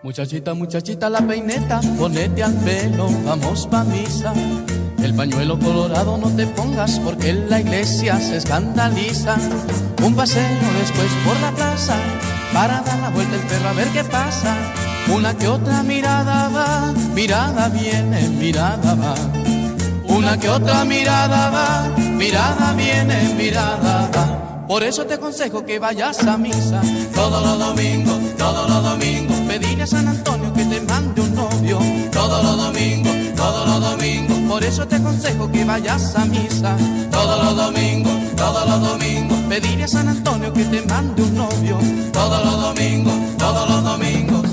Muchachita, muchachita, la peineta, ponete al pelo, vamos pa' misa. El pañuelo colorado no te pongas porque en la iglesia se escandaliza. Un paseo después por la plaza para dar la vuelta el perro a ver qué pasa. Una que otra mirada va, mirada viene, mirada va. Una que otra mirada va, mirada viene, mirada va. Por eso te aconsejo que vayas a misa todos los domingos, todos los domingos. Pedirle a San Antonio que te mande un novio todos los domingos, todos los domingos. Por eso te aconsejo que vayas a misa todos los domingos, todos los domingos. Pedirle a San Antonio que te mande un novio todos los domingos, todos los domingos.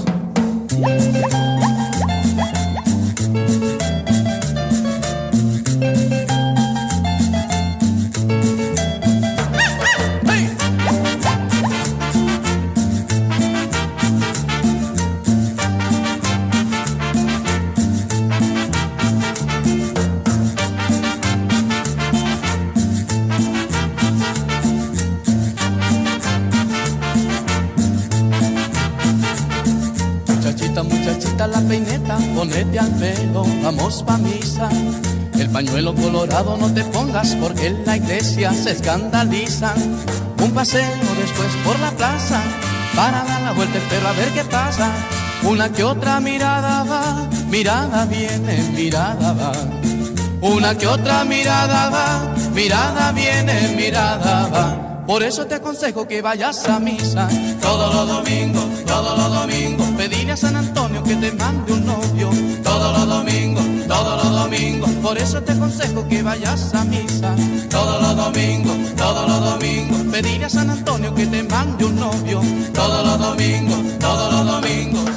Muchachita, la peineta, ponete al pelo, vamos pa' misa. El pañuelo colorado no te pongas porque en la iglesia se escandalizan. Un paseo después por la plaza para dar la vuelta el perro a ver qué pasa. Una que otra mirada va, mirada viene, mirada va. Una que otra mirada va, mirada viene, mirada va. Por eso te aconsejo que vayas a misa todos los domingos, todos los domingos. Pedirle a San Antonio que te mande un novio todos los domingos, todos los domingos. Por eso te aconsejo que vayas a misa todos los domingos, todos los domingos. Pedirle a San Antonio que te mande un novio todos los domingos, todos los domingos.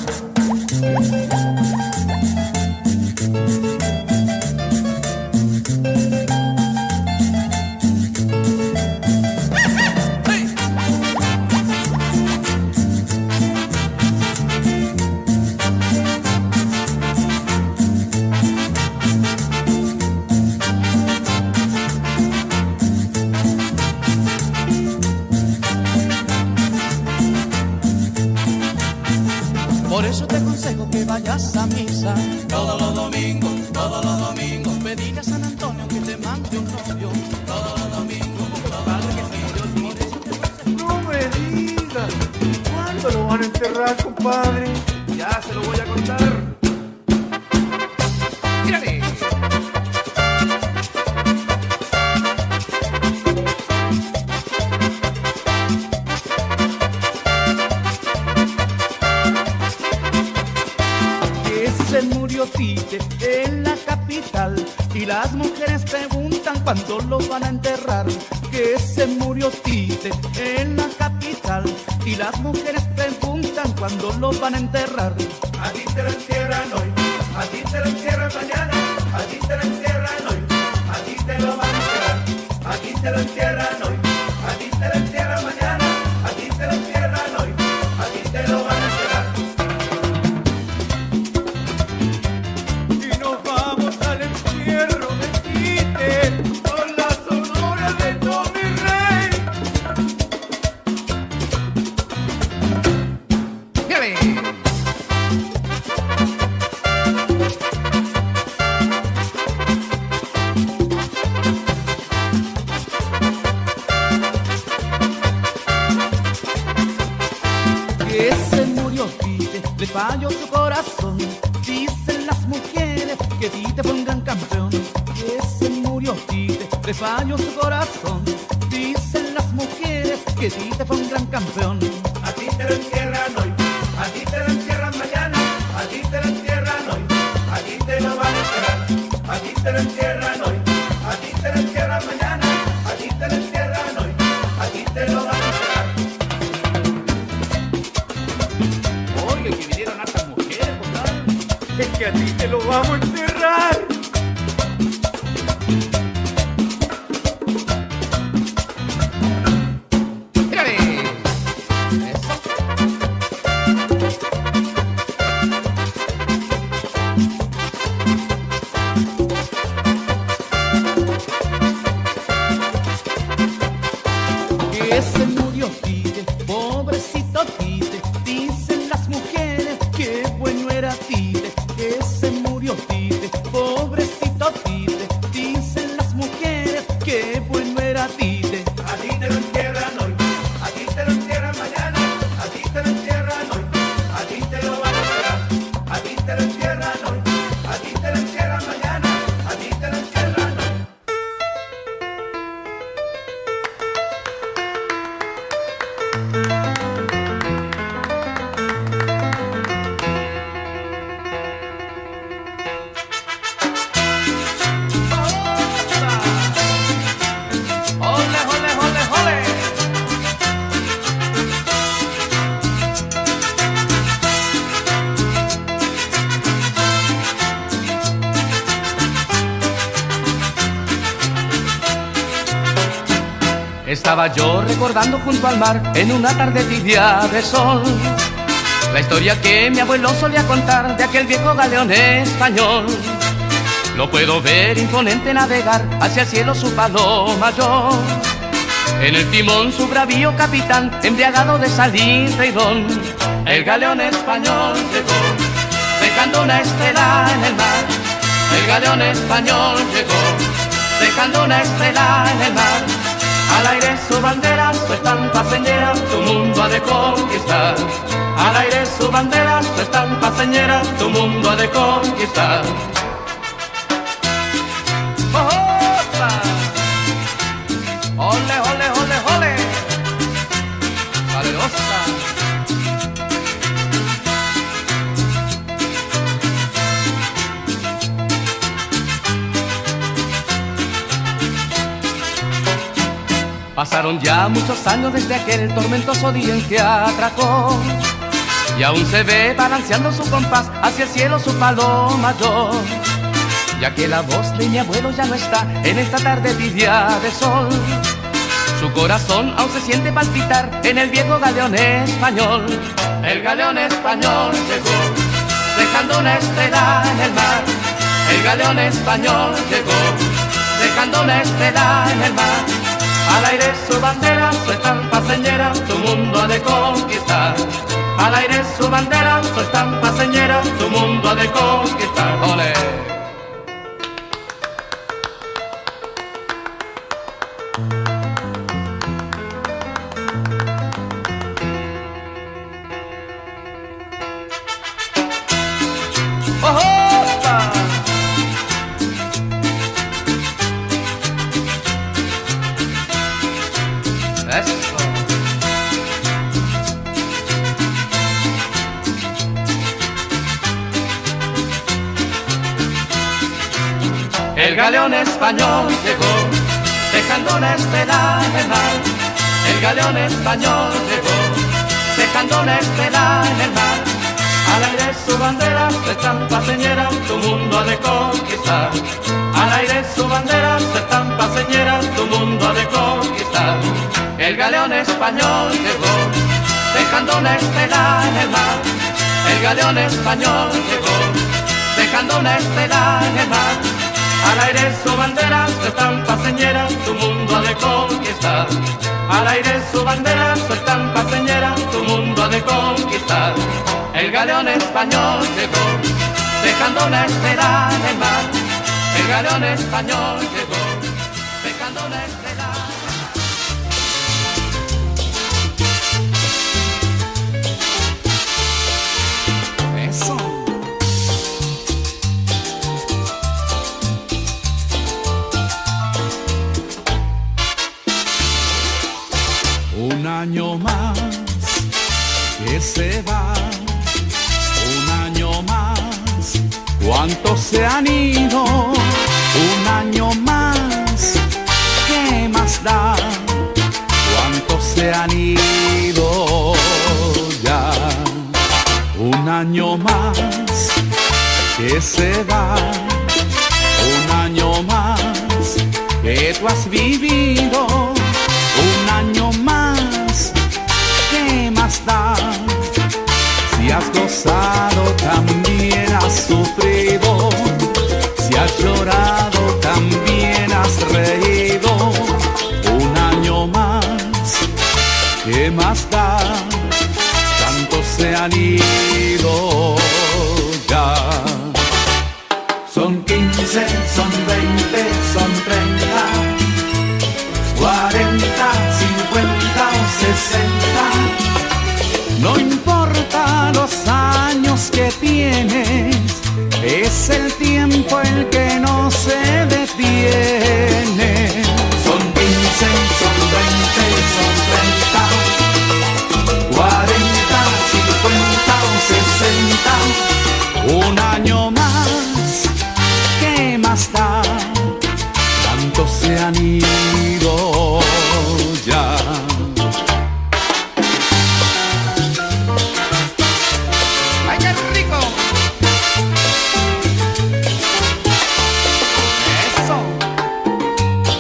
Por eso te aconsejo que vayas a misa todos los domingos, todos los domingos. Pedirle a San Antonio que te mande un novio todos los domingos. No me digas, ¿cuándo lo van a enterrar, compadre? Ya se lo voy a contar. ¡Mírale! Se murió Tite en la capital y las mujeres preguntan cuándo lo van a enterrar. Que se murió Tite en la capital y las mujeres preguntan cuándo lo van a enterrar. A ti te lo entierran hoy, a ti te lo entierran mañana, a ti te lo entierran hoy, a ti te lo van a enterrar. A ti te lo entierran hoy, a ti te lo entierran mañana, a ti te lo entierran hoy, a ti te lo van a enterrar. Que se murió Tite, le falló su corazón. Dicen las mujeres que Tite fue un gran campeón. Que se murió Tite, le falló su corazón. Dicen las mujeres que Tite fue un gran campeón. A ti te lo entierran hoy, a ti te lo entierran mañana, a ti te lo entierran hoy, a ti te lo van a enterrar. A ti te lo entierran hoy, a ti te lo entierran mañana, a ti te lo entierran hoy, a ti te lo van a enterrar. Oye, que vinieron hartas mujeres, compadre. Es que a ti te lo vamos a enterrar. Que se murió Tite, pobrecito Tite. Dicen las mujeres que Estaba yo recordando junto al mar en una tarde tibia de sol la historia que mi abuelo solía contar de aquel viejo galeón español. Lo puedo ver imponente navegar hacia el cielo su palo mayor. En el timón su bravío capitán, embriagado de salitre y ron. El galeón español llegó, dejando una estela en el mar. El galeón español llegó, dejando una estela en el mar. Al aire su bandera, su estampa señera, tu mundo ha de conquistar. Al aire su bandera, su estampa señera, tu mundo ha de conquistar. ¡Opa! ¡Ole, ole, ole, ole! ¡Salerosa! Pasaron ya muchos años desde aquel tormentoso día en que atracó, y aún se ve balanceando su compás hacia el cielo su palo mayor. Ya que la voz de mi abuelo ya no está en esta tarde tibia de sol, su corazón aún se siente palpitar en el viejo galeón español. El galeón español llegó, dejando una estela en el mar. El galeón español llegó, dejando una estela en el mar. Al aire su bandera, su estampa señera, tu mundo ha de conquistar. Al aire su bandera, su estampa señera, tu mundo ha de conquistar. ¡Ole! El galeón español llegó, dejando una estela en el mar. El galeón español llegó, dejando una estela en el mar. Al aire su bandera, su estampa señera, tu mundo ha de conquistar. Al aire su bandera, su estampa señera, tu mundo ha de conquistar. El galeón español llegó, dejando una estela en el mar. El galeón español llegó, dejando una estela en el mar. Al aire su bandera, su estampa señera, tu mundo ha de conquistar. Al aire su bandera, su estampa señera, tu mundo ha de conquistar. El galeón español llegó, dejando una estela en el mar. El galeón español llegó, dejando una estela. Eso. Un año más que se va, un año más, ¿cuántos se han ido? Un año más, ¿qué más da? ¿Cuántos se han ido ya? Un año más que se va, un año más que tú has vivido. Un año más, ¿qué más da? Si has gozado, también has sufrido. Si has llorado, también has reído. Un año más, ¿qué más da? Tantos se han ido ya. Son 15, son 20, son 30. 40, 50 o 60. No importa los años que tienes, es el tiempo el que no se detiene. Son 15, son 20, son 30, 40, 50 o 60. Un año más, ¿qué más da? Tantos se han ido ya. ¡Ay, qué rico! Eso.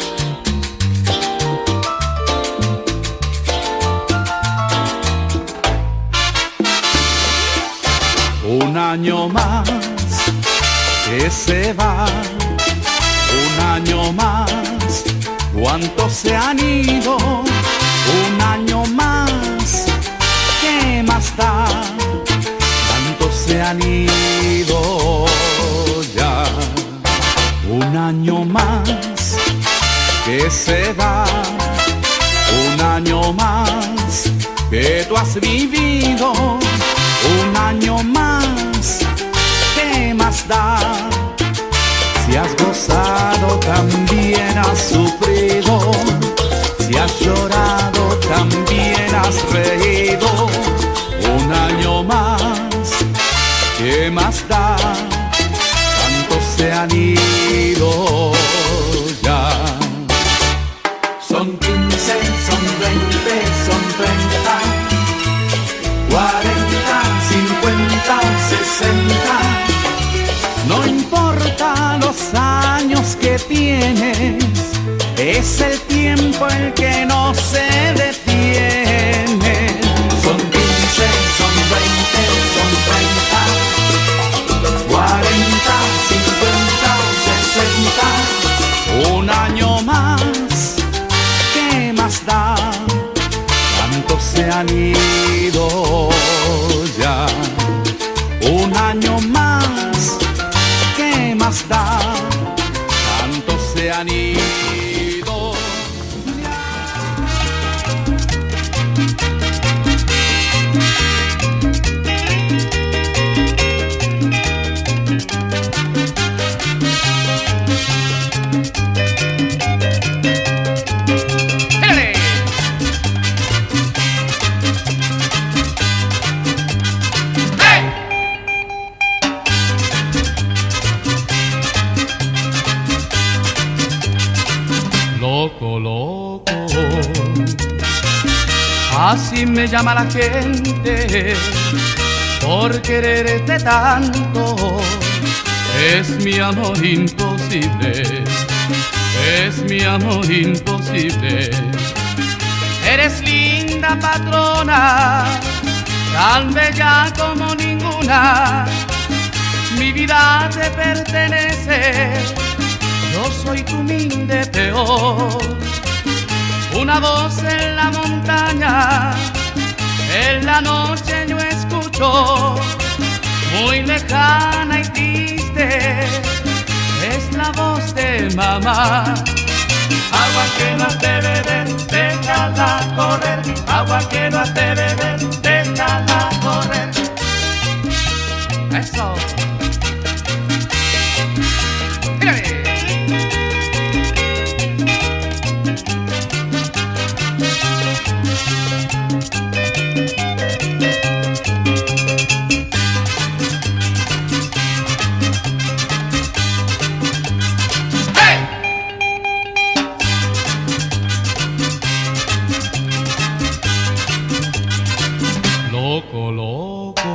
Un año más que se va, un año más, ¿cuántos se han ido? Un año más, ¿qué más da? ¿Cuántos se han ido ya? Un año más que se va, un año más que tú has vivido, un año más, ¿qué más da? Si has gozado, también has sufrido, si has llorado, también has reído, un año más, ¿qué más da? Tantos se han ido ya. Son 15, son 20, son 30, 40, 50, 60. No importa los años que tienes, es el tiempo el que no se detiene. Son 15, son 20, son 30, 40, 50, 60. Un año más, ¿qué más da? Tantos se han ido ya. Un año más, ¿qué más da? Tantos se han ido. Loco, loco, así me llama la gente por quererte tanto. Es mi amor imposible, es mi amor imposible. Eres linda patrona, tan bella como ninguna. Mi vida te pertenece, yo soy tu humilde peor. Una voz en la montaña, en la noche yo escucho, muy lejana y triste, es la voz de mamá. Agua que no has de beber, déjala correr. Agua que no has de beber, déjala correr. Eso. Mírame. Loco, loco,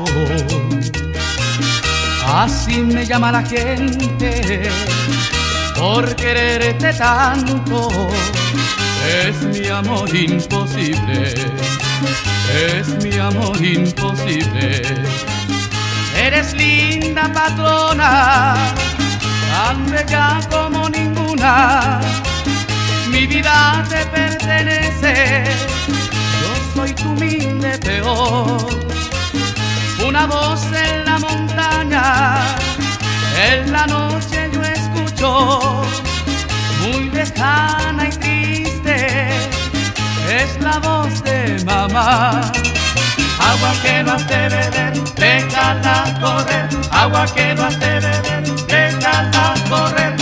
así me llama la gente por quererte tanto. Es mi amor imposible, es mi amor imposible. Eres linda patrona, tan bella como ninguna. Mi vida te pertenece, yo soy tu humilde peor. Una voz en la montaña, en la noche yo escucho, muy lejana y triste, es la voz de mamá. Agua que no has de beber, déjala correr. Agua que no has de beber, déjala correr.